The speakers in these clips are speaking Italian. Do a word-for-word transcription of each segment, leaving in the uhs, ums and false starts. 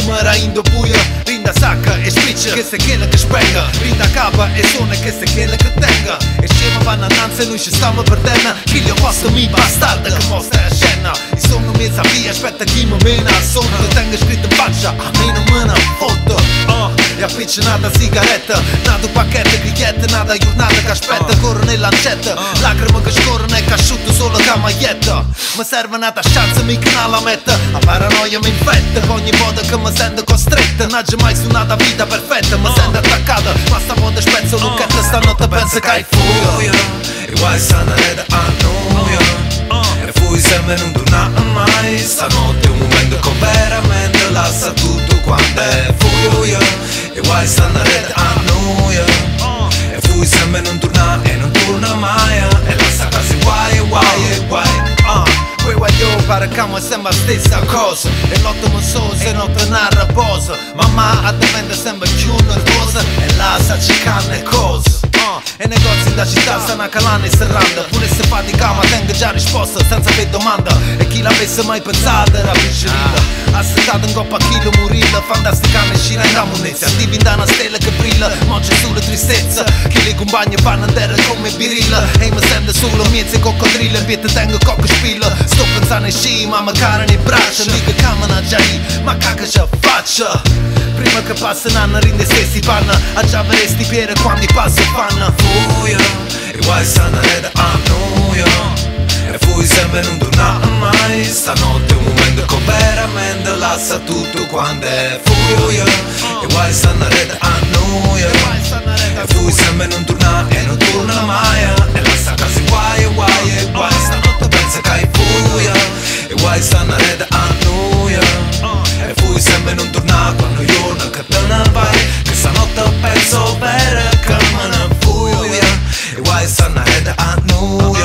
numera indo buia, rinda sacca e spiccia, che se quella che spenga, rinda capa e suona che se quella che tenga. E scema vanno annanzi e noi ci stiamo perdendo, chi li ho posto mi bastarda che mostra a scena. I sono mezza via, aspetta chi mi mena al sonno, lo tengo scritto in faccia, a me non me ne foto. uh, E appiccionata sigaretta, nato pacchetto grigliette, nata giornata che aspetta, corro nell'ancetta, lacrime che scorrono e casciuto solo che maglietta. Mi serve una tasciazza, mica una lametta, la paranoia mi infetta, ogni volta che mi sento costretta. Non c'è mai suonata vita perfetta, mi sento attaccata, ma sta volta spezzo lucchetta, stanotte penso che hai furia. E guai stanno reda a noi, e fui sempre non tornare mai. Stanotte è un momento che veramente lascia tutto quanto è furia. E guai stanno reda a noi, e fui sempre non tornare e non torna mai. E lascia quasi guai, guai e guai. Poi guaglio pare che mi sembra stessa cosa, e l'otto mi so se non tornare a riposo. Mamma a diventa sempre più nervosa e la sa ci canne cose. Uh, e negozi da città stanno calando e serrando, pure se fatica ma tengo già risposta senza che domanda. E chi l'avesse mai pensato era piccerilla, assettato in coppa a chilo murilla, fantastica ne scina in ammunezza, diventa una stella che brilla, moggia sulla tristezza, chi le compagni fanno andare come birilla. E mi sento solo miezzo e coccodrillo, e te tengo cocco spilla. Sto pensando in sci, ma mi cara nei braccia, mica camana già lì, ma cacca ce faccia. Prima che passa un anno rinde stessi panna, a già veresti piede quando i passi fanno. Fuia, e guai stanno reda a noi, e fui sempre non tornare mai. Stanotte è un momento che veramente lascia tutto quando è furia. E guai stanno reda a noi, e fui sempre non tornare e non torna mai. E lascia quasi guai e guai e guai. Stanotte pensa che hai furia. E guai stanno reda a noi, e fui sempre non tornare quando giorno che te ne vai. Che stanotte penso per che me ne fuia. E guai stanno reda a noi,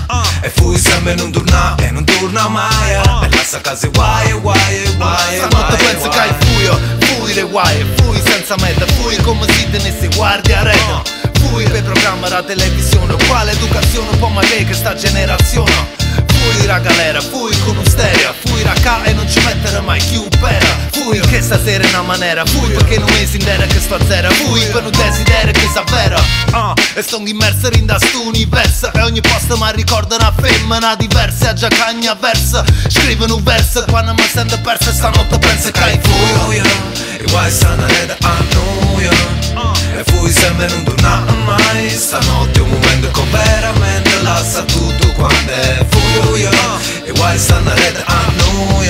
e fui sempre non tornare e non torna mai. E lascia quasi guai e guai e guai. Stanotte penso che hai furia, fuire guai, fui senza meta, fui come si tenesse guardia a rete. Fui per programma la televisione, quale educazione può mai avere questa generazione? Fui la galera, fui con usteria, fui racca e non ci mettere mai più pera. Fui che stasera è una maniera, fui perché non mi sindera che sto a zero. Fui per un desiderio che s'avvera, uh, e sto immerso in da sto universo. E ogni posto mi ricorda una femmina diversa, a già cagna versa. Scrivono un verso quando mi sento persa, stanotte penso che hai furia. E guai stanno reda a noi, e fui sempre non tornare mai. Stanotte è un momento che veramente lascia tutto quando è furia. E guai stanno reda a noi,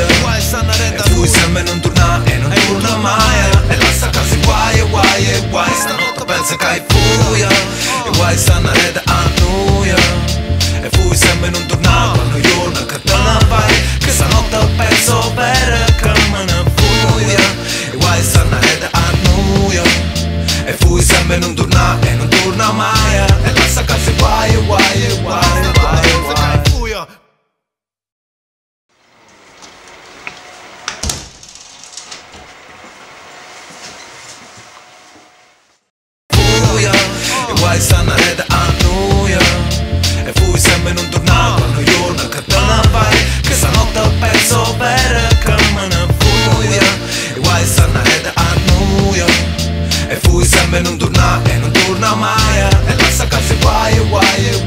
e fui sempre non tornare e non torna mai. E lascia quasi guai e guai e guai. Stanotte pensa che hai furia. E guai stanno reda a noi, e fui sempre non tornare quando giorno che te ne vai. Che stanotte penso per che me ne furia. E guai stanno reda a noi, e fui sempre non tornare e non torna mai. E lascia quasi guai e guai e guai e guai e guai. Furia, e guai stanno reda a noi, e fui sempre non tornare quando giorno che te ne vai. Che stanotte penso per che me ne furia. E guai stanno reda a noi, e fui sempre non tornare e non torna mai. E lascia quasi guai e guai e